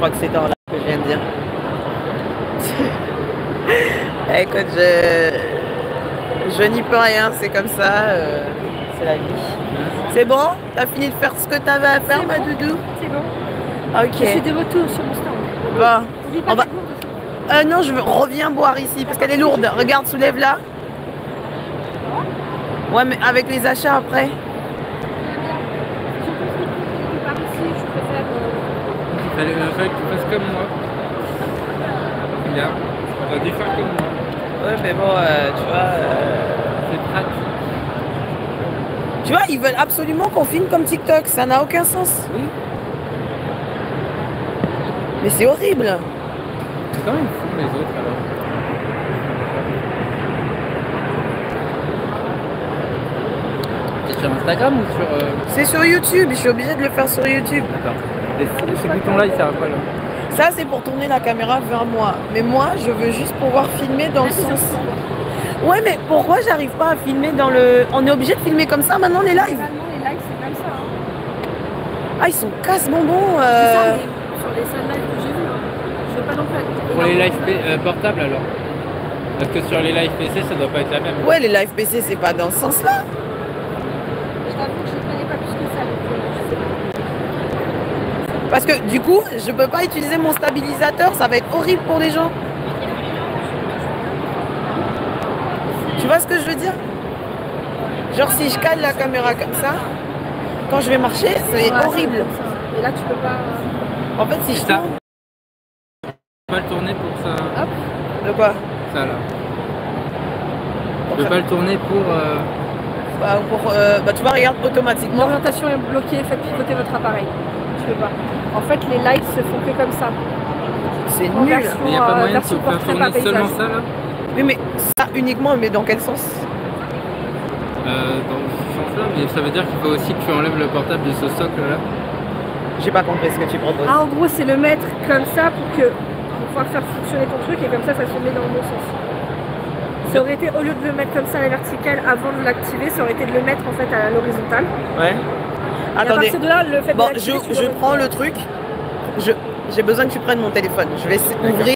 crois que c'est dans là que je viens de dire. Écoute, je n'y peux rien, c'est comme ça, c'est la vie. C'est bon? T'as fini de faire ce que t'avais à faire, ma doudou? C'est bon. Ok. Je suis de retour sur mon stand. Bon, on va... Gourde. non, reviens boire ici, parce qu'elle est lourde. Regarde, soulève-la. Ouais, mais avec les achats après. Par ici, je préfère. Il fallait que tu fasses comme moi. Bien. T'as dû faire comme moi. Ouais, mais bon, tu vois... C'est pratique. Tu vois, ils veulent absolument qu'on filme comme TikTok. Ça n'a aucun sens. Oui. Mais c'est horrible. C'est quand même fou les autres alors. C'est sur Instagram ou sur... C'est sur YouTube. Je suis obligée de le faire sur YouTube. Attends. Ce bouton-là, il sert à quoi là? Ça, c'est pour tourner la caméra vers moi. Mais moi, je veux juste pouvoir filmer dans le sens... Ouais, mais pourquoi j'arrive pas à filmer dans le... On est obligé de filmer comme ça maintenant, les lives? Finalement, les lives, c'est comme ça. Hein. Ah, ils sont casse-bonbons. C'est ça, mais sur les seuls lives que j'ai vus. Hein. Je veux pas non plus. Pour les lives portables alors? Parce que sur les lives PC, ça doit pas être la même. Ouais, les live PC, c'est pas dans ce sens-là. Je t'avoue que je ne connais pas plus que ça. Donc, je sais pas. Parce que du coup, je peux pas utiliser mon stabilisateur. Ça va être horrible pour les gens. Tu vois ce que je veux dire? Genre si je cale la caméra comme ça, quand je vais marcher, c'est horrible. Et là, tu peux pas. En fait, si je Ça. tourne... Tu peux pas le tourner pour ça. Hop. De quoi? Ça là. Tu peux pas le tourner pour... Bah tu vois, regarde automatiquement. L'orientation est bloquée, faites pivoter votre appareil. Tu peux pas. En fait, les lives se font que comme ça. C'est En nul. version, Mais il n'y a pas moyen de version faire portrait tourner par seulement paysage. ça là? Oui, mais ça uniquement, mais dans quel sens? Dans ce sens-là, mais ça veut dire qu'il faut aussi que tu enlèves le portable de ce socle là. J'ai pas compris ce que tu proposes. Ah, en gros, c'est le mettre comme ça pour pouvoir faire fonctionner ton truc et comme ça se met dans le bon sens. Ça aurait été, au lieu de le mettre comme ça à la verticale avant de l'activer, ça aurait été de le mettre en fait à l'horizontale. Ouais. Et à Attendez. partir de là, le fait de Bon, l'activer, tu je le prends le truc. J'ai besoin que tu prennes mon téléphone. Je vais ouvrir.